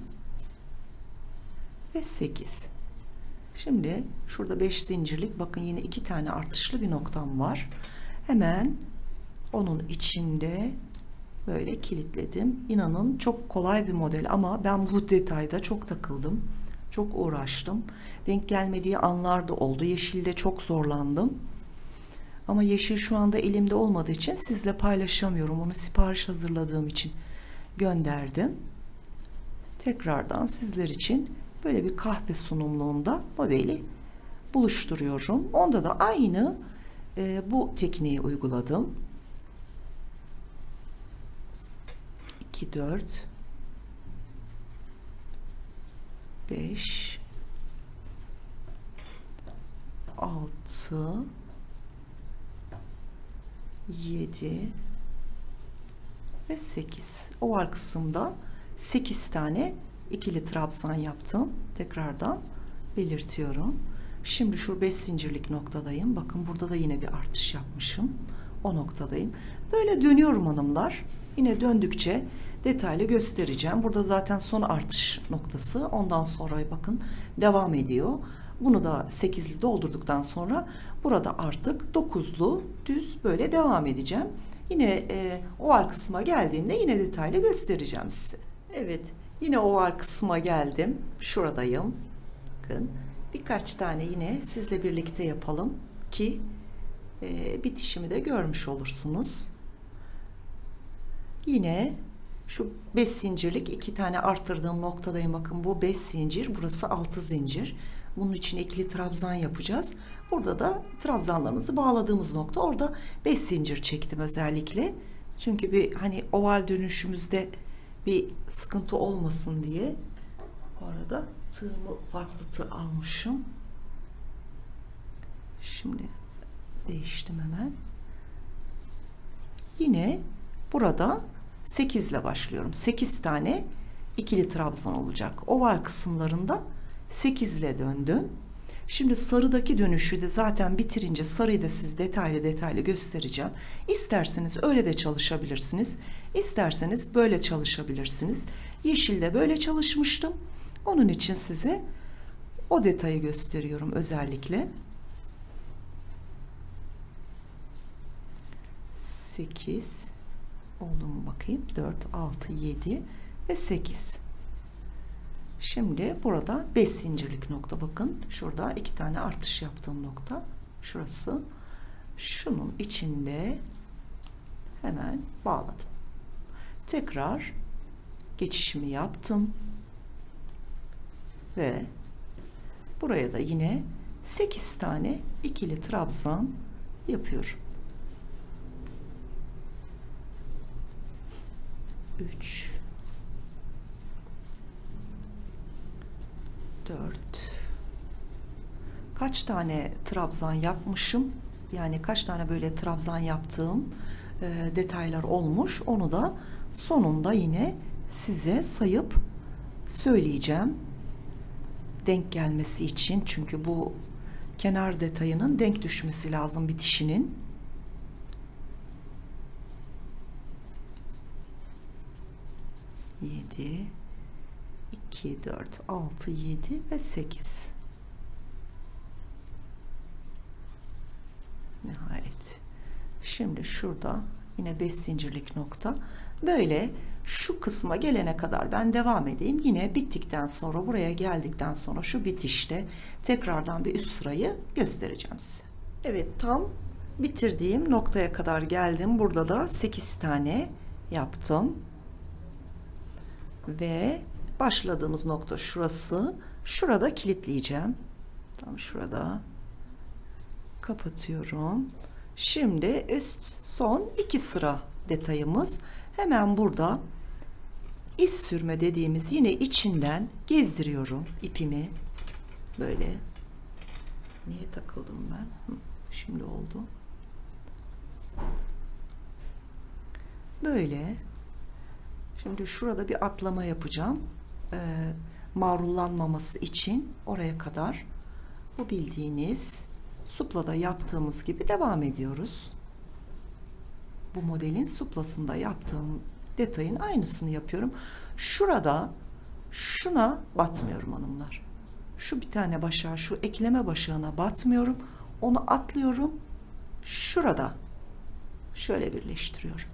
ve 8. Şimdi şurada 5 zincirlik, bakın yine 2 tane artışlı bir noktam var. Hemen onun içinde böyle kilitledim. İnanın çok kolay bir model ama ben bu detayda çok takıldım. Çok uğraştım. Denk gelmediği anlar da oldu. Yeşilde çok zorlandım. Ama yeşil şu anda elimde olmadığı için sizle paylaşamıyorum. Onu sipariş hazırladığım için gönderdim. Tekrardan sizler için böyle bir kahve sunumluğunda modeli buluşturuyorum. Onda da aynı bu tekniği uyguladım. 2, 4, 5, 6, 7 ve 8. Oval kısımda 8 tane ikili trabzan yaptım. Tekrardan belirtiyorum. Şimdi şu 5 zincirlik noktadayım. Bakın burada da yine bir artış yapmışım. O noktadayım. Böyle dönüyorum hanımlar. Yine döndükçe detaylı göstereceğim. Burada zaten son artış noktası. Ondan sonra bakın devam ediyor. Bunu da 8'li doldurduktan sonra burada artık 9'lu düz böyle devam edeceğim. Yine oval kısma geldiğimde yine detaylı göstereceğim size. Evet, yine oval kısma geldim. Şuradayım. Bakın birkaç tane yine sizle birlikte yapalım ki bitişimi de görmüş olursunuz. Yine şu 5 zincirlik 2 tane arttırdığım noktadayım. Bakın bu 5 zincir, burası 6 zincir. Bunun için ikili trabzan yapacağız. Burada da trabzanlarımızı bağladığımız nokta, orada 5 zincir çektim özellikle. Çünkü bir hani oval dönüşümüzde bir sıkıntı olmasın diye. Bu arada tığımı farklı tığ almışım. Şimdi değiştim hemen. Yine burada 8 ile başlıyorum. 8 tane ikili trabzan olacak. Oval kısımlarında 8 ile döndüm. Şimdi sarıdaki dönüşü de zaten bitirince sarıyı da siz detaylı göstereceğim. İsterseniz öyle de çalışabilirsiniz. İsterseniz böyle çalışabilirsiniz. Yeşilde böyle çalışmıştım. Onun için size o detayı gösteriyorum özellikle. 8 oldu mu bakayım? 4, 6, 7 ve 8. Şimdi burada 5 zincirlik nokta, bakın şurada 2 tane artış yaptığım nokta şurası. Şunun içinde hemen bağladım. Tekrar geçişimi yaptım ve buraya da yine 8 tane ikili trabzan yapıyorum. 3, 4, kaç tane trabzan yapmışım yani kaç tane böyle trabzan yaptığım detaylar olmuş. Onu da sonunda yine size sayıp söyleyeceğim. Denk gelmesi için, çünkü bu kenar detayının denk düşmesi lazım bitişinin. Yedi, 2, 4, 6, 7 ve 8. Nihayet. Şimdi şurada yine 5 zincirlik nokta. Böyle şu kısma gelene kadar ben devam edeyim. Yine bittikten sonra, buraya geldikten sonra şu bitişte tekrardan bir üst sırayı göstereceğim size. Evet, tam bitirdiğim noktaya kadar geldim. Burada da 8 tane yaptım. Ve başladığımız nokta şurası. Şurada kilitleyeceğim. Tam şurada kapatıyorum. Şimdi üst son 2 sıra detayımız. Hemen burada iz sürme dediğimiz, yine içinden gezdiriyorum ipimi. Böyle. Niye takıldım ben? Şimdi oldu. Böyle. Şimdi şurada bir atlama yapacağım. Marullanmaması için oraya kadar bu bildiğiniz suplada yaptığımız gibi devam ediyoruz. Bu modelin suplasında yaptığım detayın aynısını yapıyorum. Şurada şuna batmıyorum hanımlar. Şu bir tane başağı, şu ekleme başağına batmıyorum. Onu atlıyorum. Şurada şöyle birleştiriyorum.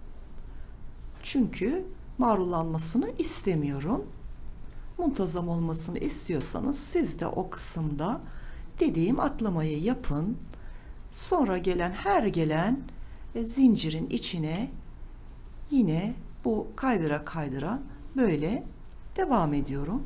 Çünkü marullanmasını istemiyorum. Muntazam olmasını istiyorsanız siz de o kısımda dediğim atlamayı yapın. Sonra gelen her gelen zincirin içine yine bu kaydıra kaydıra böyle devam ediyorum.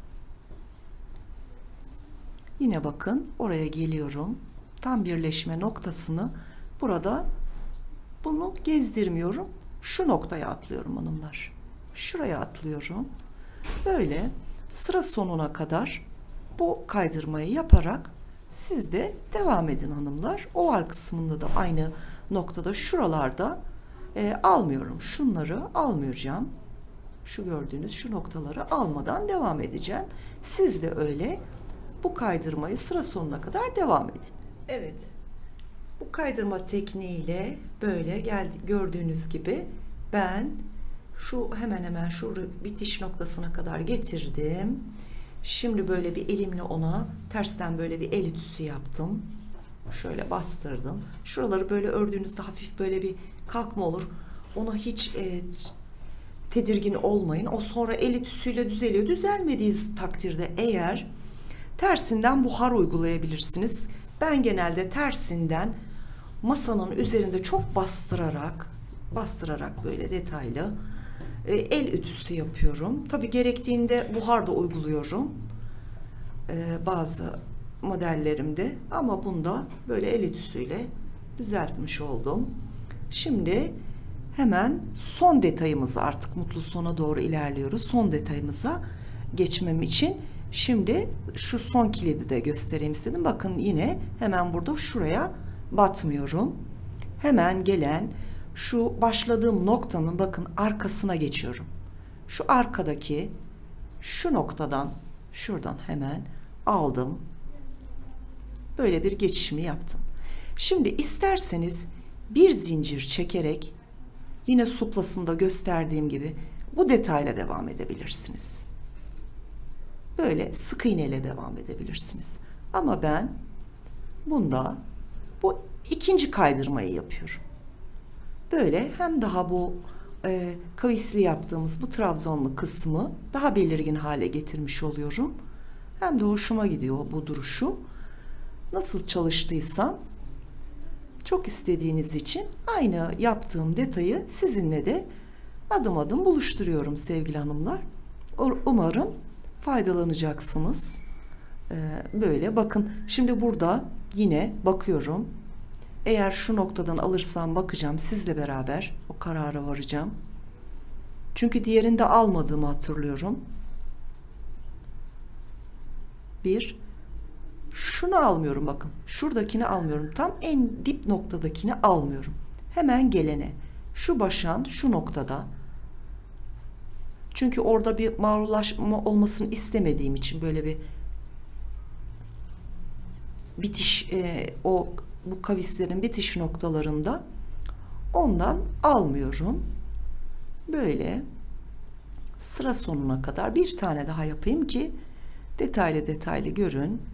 Yine bakın oraya geliyorum. Tam birleşme noktasını burada bunu gezdirmiyorum. Şu noktaya atlıyorum hanımlar. Şuraya atlıyorum. Böyle sıra sonuna kadar bu kaydırmayı yaparak siz de devam edin hanımlar. Oval kısmında da aynı noktada şuralarda almıyorum. Şunları almayacağım. Şu gördüğünüz şu noktaları almadan devam edeceğim. Siz de öyle bu kaydırmayı sıra sonuna kadar devam edin. Evet. Bu kaydırma tekniğiyle böyle gördüğünüz gibi ben şu hemen hemen şu bitiş noktasına kadar getirdim. Şimdi böyle bir elimle ona tersten böyle bir el ütüsü yaptım. Şöyle bastırdım. Şuraları böyle ördüğünüzde hafif böyle bir kalkma olur. Ona hiç tedirgin olmayın. O sonra el ütüsüyle düzeliyor. Düzelmediği takdirde eğer tersinden buhar uygulayabilirsiniz. Ben genelde tersinden masanın üzerinde çok bastırarak böyle detaylı el ütüsü yapıyorum. Tabi gerektiğinde buhar da uyguluyorum bazı modellerimde, ama bunda böyle el ütüsüyle düzeltmiş oldum. Şimdi hemen son detayımızı, artık mutlu sona doğru ilerliyoruz. Son detayımıza geçmem için şimdi şu son kilidi de göstereyim istedim. Bakın yine hemen burada şuraya batmıyorum. Hemen gelen şu başladığım noktanın bakın arkasına geçiyorum. Şu arkadaki şu noktadan şuradan hemen aldım. Böyle bir geçişimi yaptım. Şimdi isterseniz bir zincir çekerek yine suplasında gösterdiğim gibi bu detayla devam edebilirsiniz. Böyle sık iğne ile devam edebilirsiniz. Ama ben bunda bu ikinci kaydırmayı yapıyorum. Böyle hem daha bu kavisli yaptığımız bu trabzonlu kısmı daha belirgin hale getirmiş oluyorum. Hem de hoşuma gidiyor bu duruşu. Nasıl çalıştıysam çok istediğiniz için aynı yaptığım detayı sizinle de adım adım buluşturuyorum sevgili hanımlar. Umarım faydalanacaksınız. Böyle bakın şimdi burada yine bakıyorum. Eğer şu noktadan alırsam bakacağım, sizle beraber o karara varacağım. Çünkü diğerinde almadığımı hatırlıyorum. Şu Şunu almıyorum bakın. Şuradakini almıyorum. Tam en dip noktadakini almıyorum. Hemen gelene. Şu başan şu noktada. Çünkü orada bir mağrurlaşma olmasını istemediğim için böyle bir bitiş bu kavislerin bitiş noktalarında ondan almıyorum. Böyle sıra sonuna kadar bir tane daha yapayım ki detaylı görün.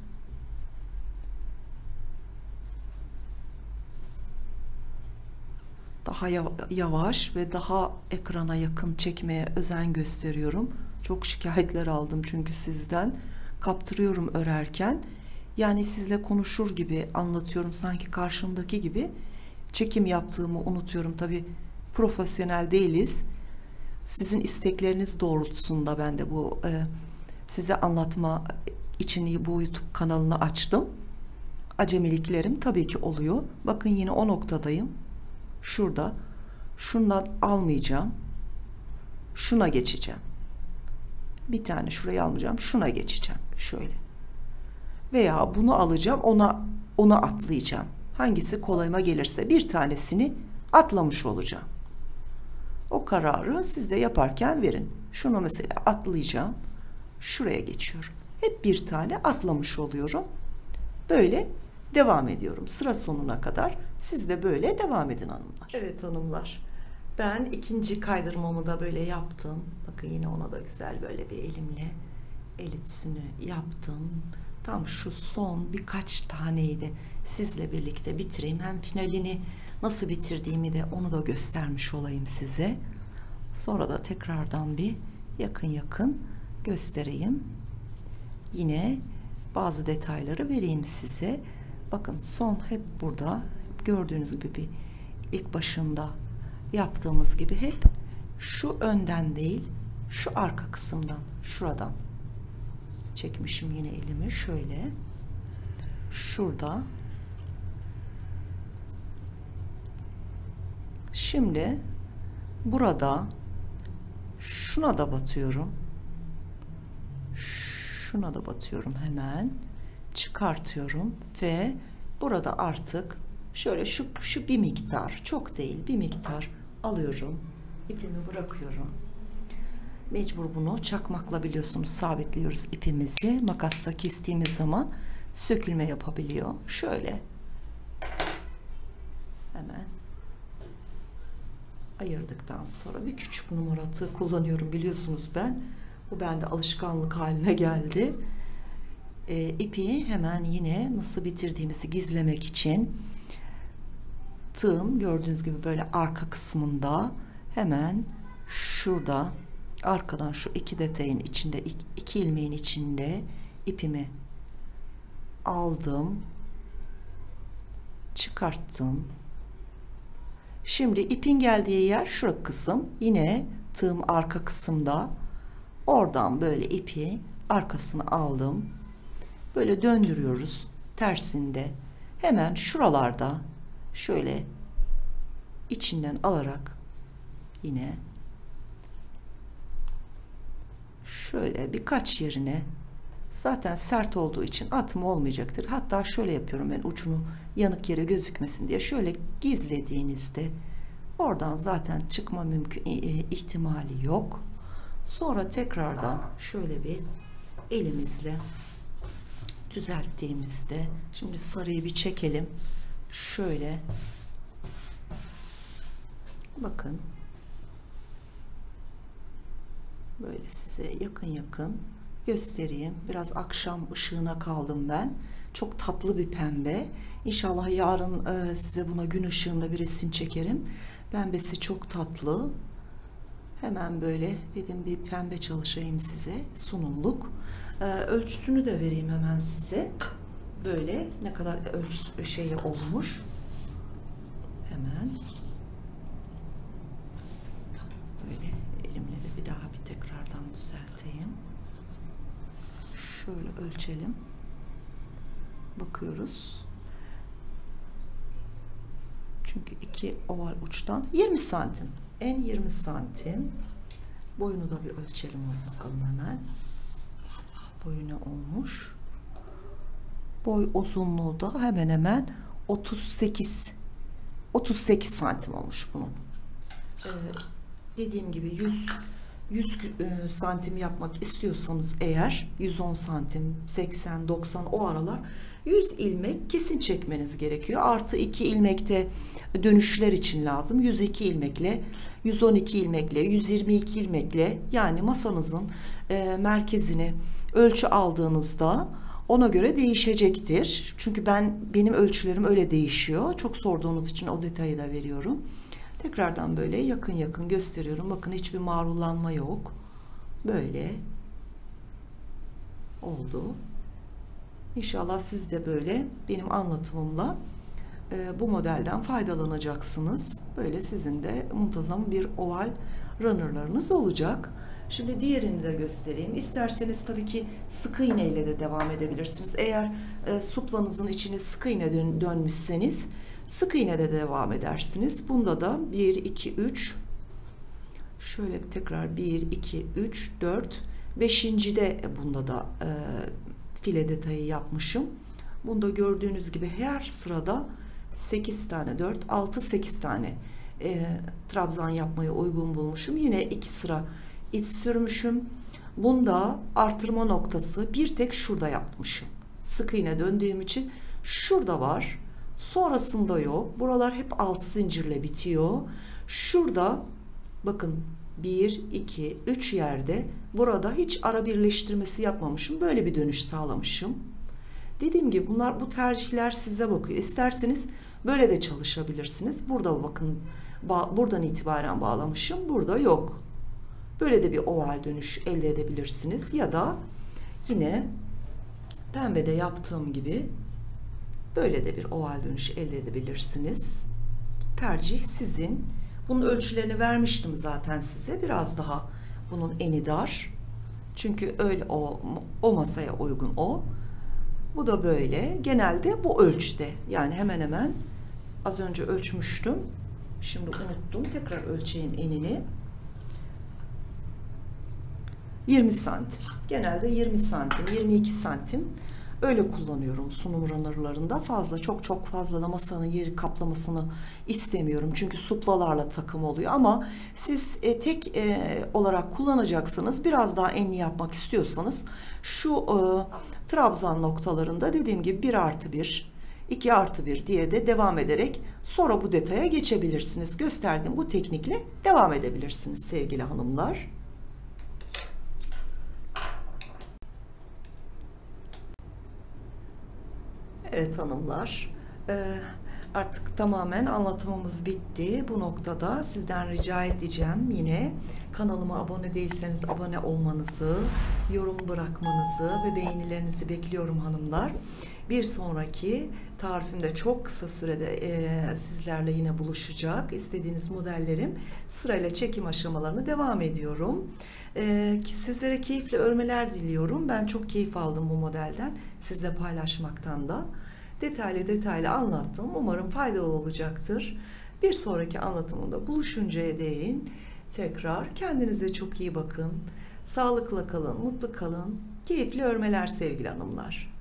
Daha yavaş ve daha ekrana yakın çekmeye özen gösteriyorum. Çok şikayetler aldım çünkü sizden. Kaptırıyorum örerken. Yani sizle konuşur gibi anlatıyorum, sanki karşımdaki gibi. Çekim yaptığımı unutuyorum. Tabii profesyonel değiliz. Sizin istekleriniz doğrultusunda ben de bu size anlatma için bu YouTube kanalını açtım. Acemiliklerim tabii ki oluyor. Bakın yine o noktadayım. Şurada. Şundan almayacağım. Şuna geçeceğim. Bir tane şurayı almayacağım. Şuna geçeceğim. Şöyle. Veya bunu alacağım. Ona atlayacağım. Hangisi kolayıma gelirse bir tanesini atlamış olacağım. O kararı siz de yaparken verin. Şunu mesela atlayacağım. Şuraya geçiyorum. Hep bir tane atlamış oluyorum. Böyle devam ediyorum sıra sonuna kadar. Siz de böyle devam edin hanımlar. Evet hanımlar. Ben ikinci kaydırmamı da böyle yaptım. Bakın yine ona da güzel böyle bir elimle elitsini yaptım. Tam şu son birkaç taneyi de sizle birlikte bitireyim. Hem finalini nasıl bitirdiğimi de onu da göstermiş olayım size. Sonra da tekrardan bir yakın göstereyim. Yine bazı detayları vereyim size. Bakın son hep burada. Gördüğünüz gibi bir ilk başında yaptığımız gibi hep şu önden değil, şu arka kısımdan, şuradan çekmişim yine elimi şöyle. Şurada. Şimdi burada şuna da batıyorum. Şuna da batıyorum hemen. Çıkartıyorum ve burada artık şöyle şu bir miktar, çok değil bir miktar alıyorum. İpimi bırakıyorum. Mecbur bunu çakmakla biliyorsunuz sabitliyoruz ipimizi. Makasla kestiğimiz zaman sökülme yapabiliyor. Şöyle hemen ayırdıktan sonra bir küçük numara tığ kullanıyorum biliyorsunuz ben. Bu bende alışkanlık haline geldi. İpi hemen yine nasıl bitirdiğimizi gizlemek için tığım gördüğünüz gibi böyle arka kısmında hemen şurada arkadan şu iki detayın içinde iki ilmeğin içinde ipimi aldım, çıkarttım. Şimdi ipin geldiği yer şu kısım, yine tığım arka kısımda, oradan böyle ipi arkasını aldım, böyle döndürüyoruz tersinde. Hemen şuralarda şöyle içinden alarak yine şöyle birkaç yerine, zaten sert olduğu için atma olmayacaktır. Hatta şöyle yapıyorum ben, ucunu yanık yere gözükmesin diye şöyle gizlediğinizde oradan zaten çıkma ihtimali yok. Sonra tekrardan şöyle bir elimizle düzelttiğimizde, şimdi sarıyı bir çekelim. Şöyle bakın, böyle size yakın göstereyim. Biraz akşam ışığına kaldım ben. Çok tatlı bir pembe. İnşallah yarın size buna gün ışığında bir resim çekerim. Pembesi çok tatlı. Hemen böyle dedim bir pembe çalışayım size, sunumluk. Ölçüsünü de vereyim hemen size. Böyle ne kadar ölçüsü olmuş. Hemen böyle elimle de bir daha bir tekrardan düzelteyim. Şöyle ölçelim. Bakıyoruz. Çünkü iki oval uçtan 20 santim. En 20 santim. Boyunu da bir ölçelim bakalım hemen. Boyu ne olmuş? Boy uzunluğu da hemen hemen 38 santim olmuş bunun. Dediğim gibi 100 santim yapmak istiyorsanız eğer 110 santim, 80, 90 o aralar 100 ilmek kesin çekmeniz gerekiyor. Artı 2 ilmekte dönüşler için lazım. 102 ilmekle, 112 ilmekle, 122 ilmekle, yani masanızın merkezini ölçü aldığınızda ona göre değişecektir. Çünkü benim ölçülerim öyle değişiyor. Çok sorduğunuz için o detayı da veriyorum. Tekrardan böyle yakın gösteriyorum. Bakın hiçbir marullanma yok. Böyle oldu. İnşallah siz de böyle benim anlatımımla bu modelden faydalanacaksınız. Böyle sizin de muntazam bir oval runner'larınız olacak. Şimdi diğerini de göstereyim. İsterseniz tabii ki sık iğne ile de devam edebilirsiniz. Eğer suplanızın içine sık iğne dönmüşseniz sık iğne de devam edersiniz. Bunda da 1, 2, 3, şöyle tekrar 1, 2, 3, 4, 5. de bunda da file detayı yapmışım. Bunda gördüğünüz gibi her sırada 8 tane, 4, 6, 8 tane trabzan yapmayı uygun bulmuşum. Yine 2 sıra iç sürmüşüm. Bunda artırma noktası bir tek şurada yapmışım. Sık iğne döndüğüm için şurada var. Sonrasında yok. Buralar hep alt zincirle bitiyor. Şurada bakın 1, 2, 3 yerde burada hiç ara birleştirmesi yapmamışım. Böyle bir dönüş sağlamışım. Dediğim gibi bu tercihler size bakıyor. İsterseniz böyle de çalışabilirsiniz. Burada bakın buradan itibaren bağlamışım. Burada yok. Böyle de bir oval dönüş elde edebilirsiniz. Ya da yine pembede yaptığım gibi böyle de bir oval dönüş elde edebilirsiniz. Tercih sizin. Bunun ölçülerini vermiştim zaten size. Biraz daha bunun eni dar. Çünkü öyle o masaya uygun o. Bu da böyle. Genelde bu ölçüde. Yani hemen hemen az önce ölçmüştüm. Şimdi unuttum. Tekrar ölçeyim enini. 20 santim. Genelde 20 santim, 22 santim öyle kullanıyorum sunum runnerlarında. Çok fazla da masanın yeri kaplamasını istemiyorum. Çünkü suplalarla takım oluyor ama siz tek olarak kullanacaksınız. Biraz daha enli yapmak istiyorsanız şu trabzan noktalarında dediğim gibi 1+1, 2+1 diye de devam ederek sonra bu detaya geçebilirsiniz. Gösterdiğim bu teknikle devam edebilirsiniz sevgili hanımlar. Evet hanımlar, artık tamamen anlatımımız bitti. Bu noktada sizden rica edeceğim yine kanalıma abone değilseniz abone olmanızı, yorum bırakmanızı ve beğenilerinizi bekliyorum hanımlar. Bir sonraki tarifimde çok kısa sürede sizlerle yine buluşacak. İstediğiniz modellerim sırayla çekim aşamalarını devam ediyorum. Sizlere keyifli örmeler diliyorum. Ben çok keyif aldım bu modelden. Sizle paylaşmaktan da. Detaylı anlattım. Umarım faydalı olacaktır. Bir sonraki anlatımında buluşuncaya değin. Tekrar kendinize çok iyi bakın. Sağlıkla kalın, mutlu kalın. Keyifli örmeler sevgili hanımlar.